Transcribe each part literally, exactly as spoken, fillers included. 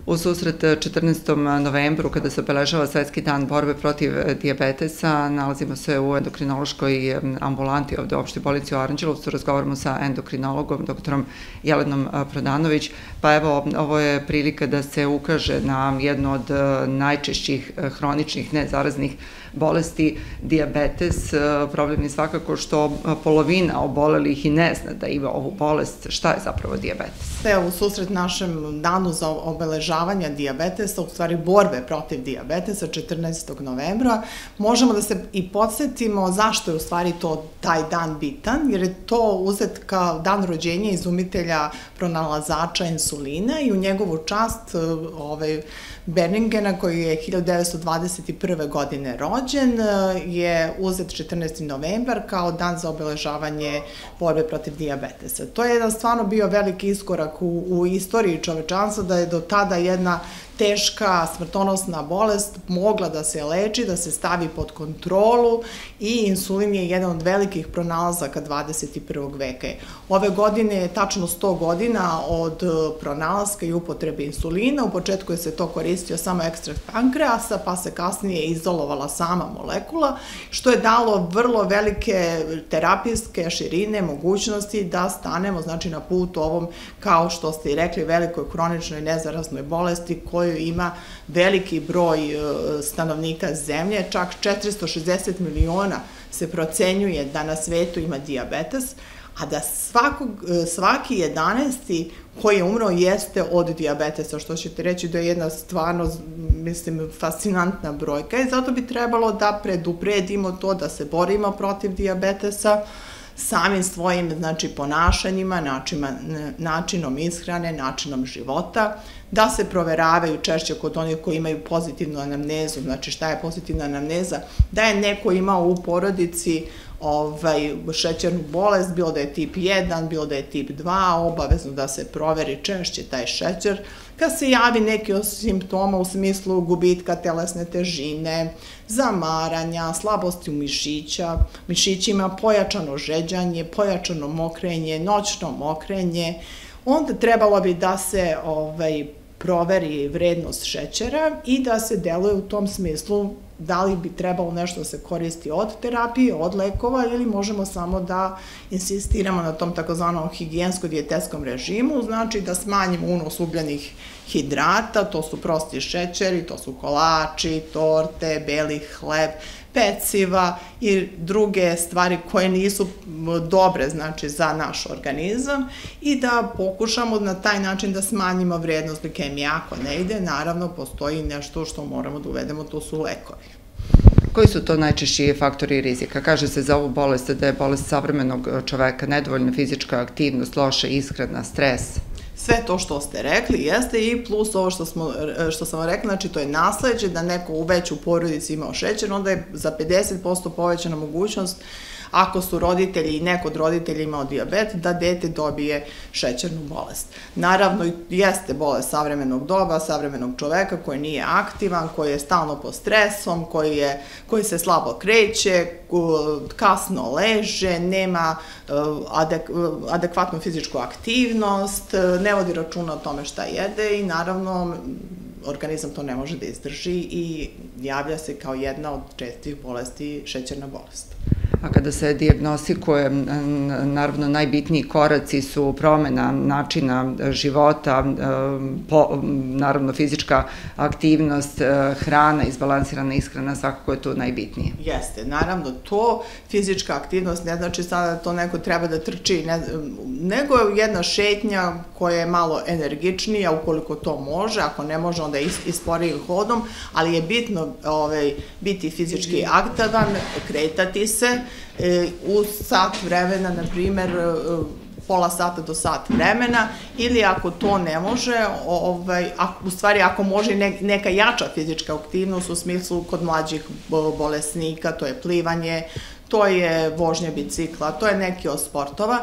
U susret četrnaestom novembru, kada se obeležava Svetski dan borbe protiv dijabetesa, nalazimo se u endokrinološkoj ambulanti ovde u opštoj bolnici u Aranđelovcu. Razgovaramo sa endokrinologom, doktorom Jelenom Prodanović. Pa evo, ovo je prilika da se ukaže na jednu od najčešćih hroničnih nezaraznih bolesti, dijabetes. Problem je svakako što polovina obolelih i ne zna da ima ovu bolest. Šta je zapravo dijabetes? Evo, u susret našem danu za obeležavanja dijabetesa, u stvari borbe protiv dijabetesa, četrnaestog novembra, možemo da se i podsjetimo zašto je u stvari to taj dan bitan, jer je to uzet kao dan rođenja izumitelja pronalazača insulina i u njegovu čast ovaj, Berningena, koji je hiljadu devetsto dvadeset prve. godine rođen, je uzet četrnaesti novembar kao dan za obeležavanje borbe protiv dijabetesa. To je jedan stvarno bio veliki iskorak u, u istoriji čovečanstva, da je do tada jedna teška smrtonosna bolest mogla da se leči, da se stavi pod kontrolu i insulin je jedan od velikih pronalazaka dvadeset prvog veka. Ove godine je tačno sto godina od pronalaska i upotrebe insulina. U početku je se to koristio samo ekstrakt pankreasa, pa se kasnije izolovala sama molekula, što je dalo vrlo velike terapijske širine, mogućnosti da stanemo znači, na put ovom, kao što ste i rekli, velikoj hroničnoj nezaraznoj bolesti koju ima veliki broj stanovnika zemlje, čak četiristo šezdeset miliona se procenjuje da na svetu ima dijabetes, a da svakog, svaki jedanaesti koji je umro jeste od dijabetesa, što ćete reći da je jedna stvarno, mislim, fascinantna brojka i zato bi trebalo da predupredimo to, da se borimo protiv dijabetesa samim svojim znači, ponašanjima, načima, načinom ishrane, načinom života, da se proveravaju češće kod onih koji imaju pozitivnu anamnezu. Znači šta je pozitivna anamneza? Da je neko imao u porodici ovaj, šećernu bolest, bilo da je tip jedan, bilo da je tip dva, obavezno da se proveri češće taj šećer. Kad se javi neki od simptoma u smislu gubitka telesne težine, zamaranja, slabosti u mišića, mišićima, pojačano žeđanje, pojačano mokrenje, noćno mokrenje, onda trebalo bi da se ovaj, proveri vrednost šećera i da se deluje u tom smislu da li bi trebalo nešto da se koristi od terapije, od lekova ili možemo samo da insistiramo na tom takozvanom higijensko-dijetetskom režimu, znači da smanjimo unos ugljenih hidrata, to su prosti šećeri, to su kolači, torte, beli hleb, peciva i druge stvari koje nisu dobre znači za naš organizam i da pokušamo na taj način da smanjimo vrednost glikemije. Ako ne ide, naravno postoji nešto što moramo da uvedemo, to su lekovi. Koji su to najčešći faktori rizika? Kaže se za ovu bolest da je bolest savremenog čoveka, nedovoljna fizička aktivnost, loša ishrana, stres. Sve to što ste rekli jeste i plus ovo što, smo, što sam vam rekla, znači to je nasleđe da neko već u porodici imao šećer, onda je za pedeset posto povećana mogućnost ako su roditelji i neko od roditelja imao dijabet, da dete dobije šećernu bolest. Naravno, jeste bolest savremenog doba, savremenog čoveka koji nije aktivan, koji je stalno pod stresom, koji, je, koji se slabo kreće, kasno leže, nema adek, adekvatnu fizičku aktivnost, ne vodi računa o tome šta jede i naravno organizam to ne može da izdrži i javlja se kao jedna od čestih bolesti šećerna bolest. A kada se dijagnostikuje, naravno najbitniji koraci su promena načina života, naravno fizička aktivnost, hrana, izbalansirana ishrana, svakako je to najbitnije. Jeste, naravno to, fizička aktivnost ne znači sada da to neko treba da trči, nego je jedna šetnja koja je malo energičnija ukoliko to može, ako ne može onda isporijim hodom, ali je bitno biti fizički aktivan, kretati se, u sat vremena, na primjer, pola sata do sat vremena, ili ako to ne može, u stvari ako može neka jača fizička aktivnost u smislu kod mlađih bolesnika, to je plivanje, to je vožnja bicikla, to je neki od sportova,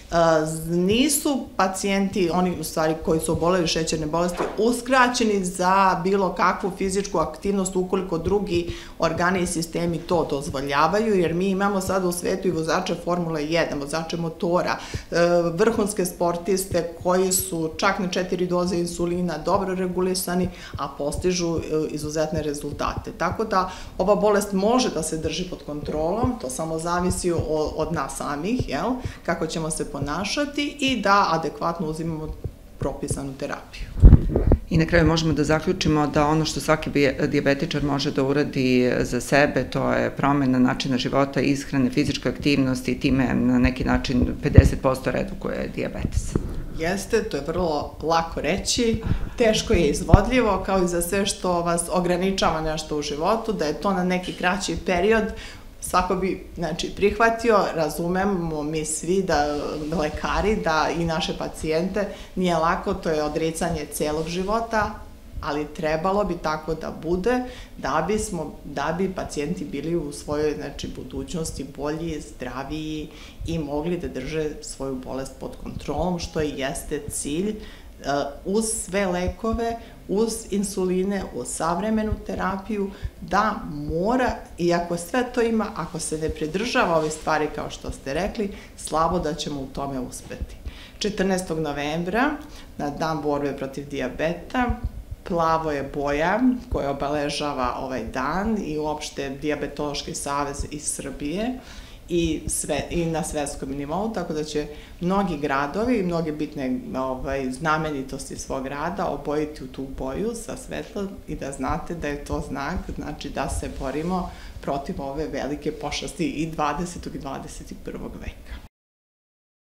Nisu pacijenti, oni u stvari koji su oboleli šećerne bolesti, uskraćeni za bilo kakvu fizičku aktivnost ukoliko drugi organi i sistemi to dozvoljavaju, jer mi imamo sada u svetu i vozače Formule jedan, vozače motora, vrhunske sportiste koji su čak na četiri doze insulina dobro regulisani, a postižu izuzetne rezultate. Tako da ova bolest može da se drži pod kontrolom, to samo zavisi od nas samih, kako ćemo se ponašati i da adekvatno uzimamo propisanu terapiju. I na kraju možemo da zaključimo da ono što svaki dijabetičar može da uradi za sebe, to je promena načina života, ishrane, fizičke aktivnosti i time na neki način pedeset posto redukuje dijabetes. Jeste, to je vrlo lako reći, teško je izvodljivo, kao i za sve što vas ograničava nešto u životu, da je to na neki kraći period. Svako bi, znači, prihvatio, razumemo mi svi da lekari, da i naše pacijente, nije lako, to je odricanje celog života, ali trebalo bi tako da bude, da bismo, da bi pacijenti bili u svojoj, znači, budućnosti bolji, zdraviji i mogli da drže svoju bolest pod kontrolom, što i jeste cilj, uz sve lekove, uz insuline, uz savremenu terapiju, da mora, iako sve to ima, ako se ne pridržava ove stvari kao što ste rekli, slabo da ćemo u tome uspeti. četrnaestog novembra, na dan borbe protiv dijabeta, plavo je boja koja obeležava ovaj dan i uopšte Dijabetološki savez iz Srbije i na svetskom nivou, tako da će mnogi gradovi i mnoge bitne znamenitosti svog grada obojiti u tu boju sa svetlom i da znate da je to znak, znači da se borimo protiv ove velike pošasti i dvadesetog i dvadeset prvog veka.